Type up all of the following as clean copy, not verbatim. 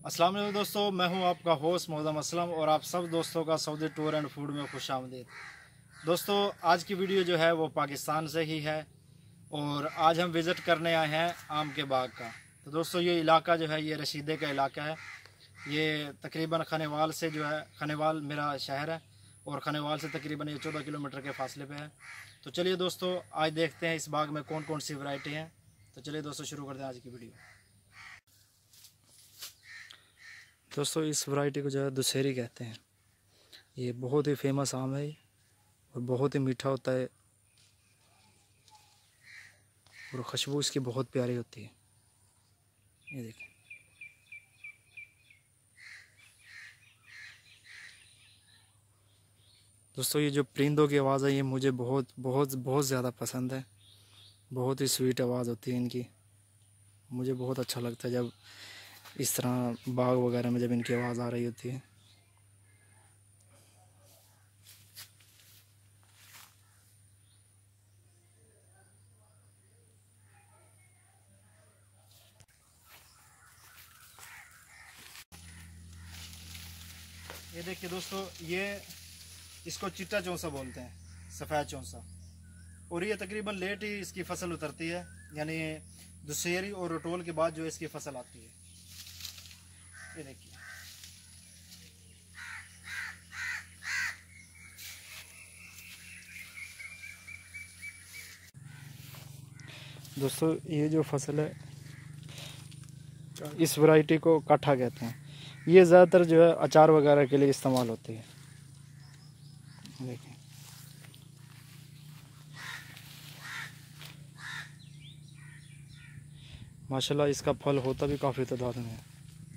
अस्सलाम वालेकुम दोस्तों, मैं हूं आपका होस्ट मोहम्मद असलम और आप सब दोस्तों का सऊदी टूर एंड फूड में खुश आमदीद। दोस्तों, आज की वीडियो जो है वो पाकिस्तान से ही है और आज हम विज़िट करने आए हैं आम के बाग का। तो दोस्तों, ये इलाका जो है ये रशीदे का इलाका है। ये तकरीबन खनेवाल से जो है, खनेवाल मेरा शहर है और खनेवाल से तकरीबन ये 14 किलोमीटर के फासले पे है। तो चलिए दोस्तों, आज देखते हैं इस बाग में कौन कौन सी वैरायटी हैं। तो चलिए दोस्तों, शुरू करते हैं आज की वीडियो। दोस्तों, इस वैरायटी को जो है दुशहरी कहते हैं। ये बहुत ही फेमस आम है और बहुत ही मीठा होता है और खुशबू इसकी बहुत प्यारी होती है। ये देखिए, दोस्तों ये जो परिंदों की आवाज़ है ये मुझे बहुत बहुत बहुत ज़्यादा पसंद है। बहुत ही स्वीट आवाज़ होती है इनकी। मुझे बहुत अच्छा लगता है जब इस तरह बाग वगैरह में जब इनकी आवाज़ आ रही होती है। ये देखिए दोस्तों, ये इसको चिट्टा चौंसा बोलते हैं, सफ़ेद चौंसा। और ये तकरीबन लेट ही इसकी फसल उतरती है, यानी दुशहरी और रटोल के बाद जो इसकी फसल आती है। ये देखिए दोस्तों, ये जो फसल है इस वैरायटी को काठा कहते हैं। ये ज़्यादातर जो है अचार वगैरह के लिए इस्तेमाल होती है। देखिए, माशाल्लाह इसका फल होता भी काफ़ी तादाद में है।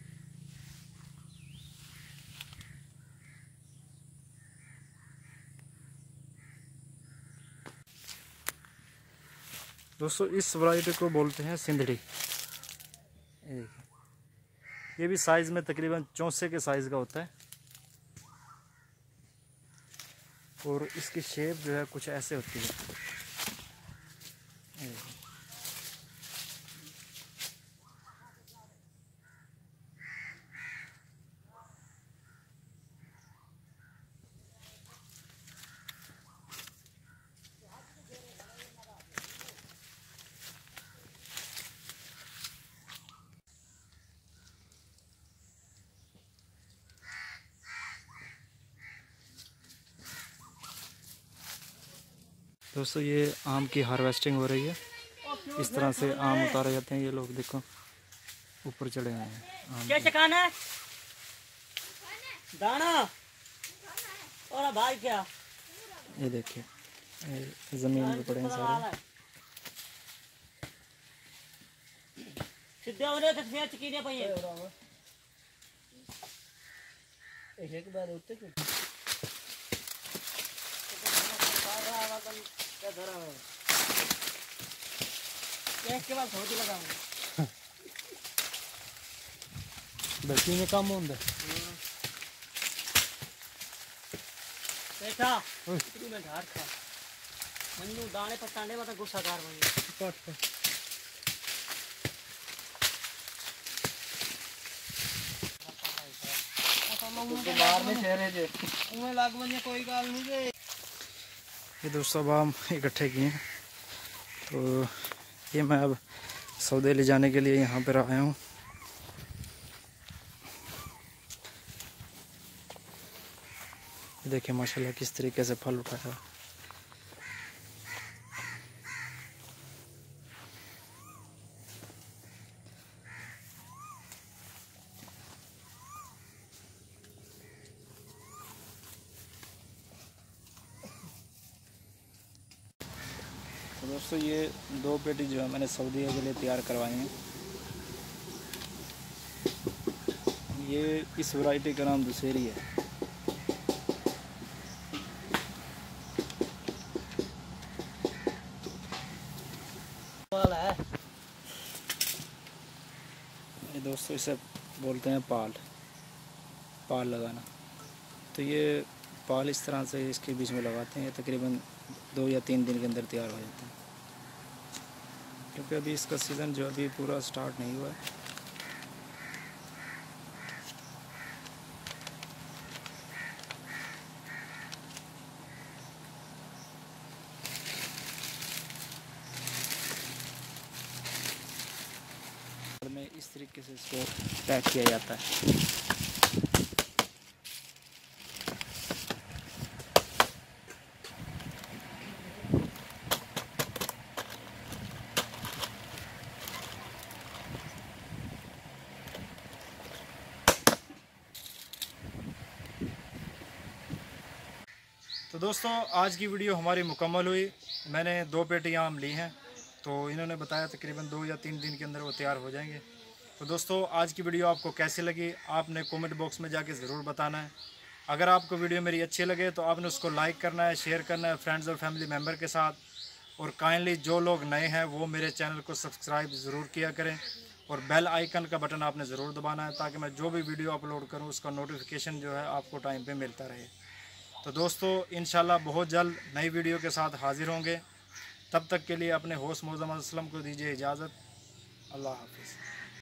दोस्तों, इस वैरायटी को बोलते हैं सिंधड़ी। ये देखिए, ये भी साइज़ में तकरीबन चौंसे के साइज़ का होता है और इसकी शेप जो है कुछ ऐसे होती है। ये देखिए, दोस्तों ये आम की हार्वेस्टिंग हो रही है। इस तरह से आम उतारे जाते हैं। ये लोग देखो ऊपर चढ़े हुए हैं आम क्या चकाना है? दाना और भाई क्या? ये देखिए, ये ज़मीन में पड़े हैं सारे। सीधे होने तो फिर चकीने पई एक बार उठते क्यों? के बाद होती लगाऊंगा बच्ची में काम होता है। बैठा तू में घाट खा मन्नू दाने पटाने में तो गुस्सा कर बन बाहर में चेहरे जे उमे लाग बन कोई गाल नहीं रे। ये दोस्तों अब आम इकट्ठे किए हैं तो ये मैं अब सौदे ले जाने के लिए यहाँ पर आया हूँ। देखिए माशाल्लाह किस तरीके से फल उठाया है। तो दोस्तों, ये 2 पेटी जो है मैंने सऊदी के लिए तैयार करवाई हैं। ये इस वैरायटी का नाम दुशहरी है। वाला है ये दोस्तों इसे बोलते हैं पाल लगाना। तो ये पाल इस तरह से इसके बीच में लगाते हैं। तकरीबन 2 या 3 दिन के अंदर तैयार हो जाते हैं, क्योंकि अभी इसका सीज़न जो अभी पूरा स्टार्ट नहीं हुआ है। में इस तरीके से इसको पैक किया जाता है। तो दोस्तों आज की वीडियो हमारी मुकम्मल हुई। मैंने 2 पेटी आम ली हैं, तो इन्होंने बताया तकरीबन 2 या 3 दिन के अंदर वो तैयार हो जाएंगे। तो दोस्तों आज की वीडियो आपको कैसी लगी आपने कमेंट बॉक्स में जाके ज़रूर बताना है। अगर आपको वीडियो मेरी अच्छी लगे तो आपने उसको लाइक करना है, शेयर करना है फ्रेंड्स और फैमिली मेम्बर के साथ। और काइंडली जो लोग नए हैं वो मेरे चैनल को सब्सक्राइब ज़रूर किया करें और बेल आइकन का बटन आपने ज़रूर दबाना है, ताकि मैं जो भी वीडियो अपलोड करूँ उसका नोटिफिकेशन जो है आपको टाइम पे मिलता रहे। तो दोस्तों इंशाल्लाह बहुत जल्द नई वीडियो के साथ हाज़िर होंगे। तब तक के लिए अपने होस्ट मोहम्मद असलम को दीजिए इजाज़त। अल्लाह हाफ़िज़।